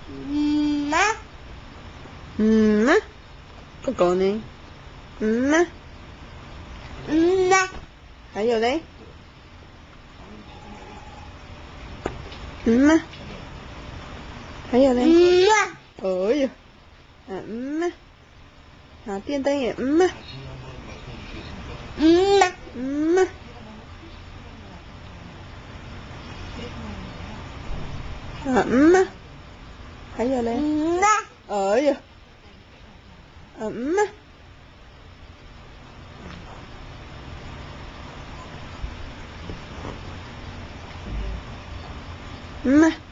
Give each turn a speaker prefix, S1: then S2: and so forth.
S1: 妈。
S2: 妈。哥哥呢？妈。
S1: 妈。
S2: 还有嘞？妈。还有嘞？
S1: 妈。
S2: 哦哟，妈。好，电灯也妈。
S1: 妈。
S2: 妈。妈。还有嘞？
S1: 妈。
S2: 哦哟，妈。妈。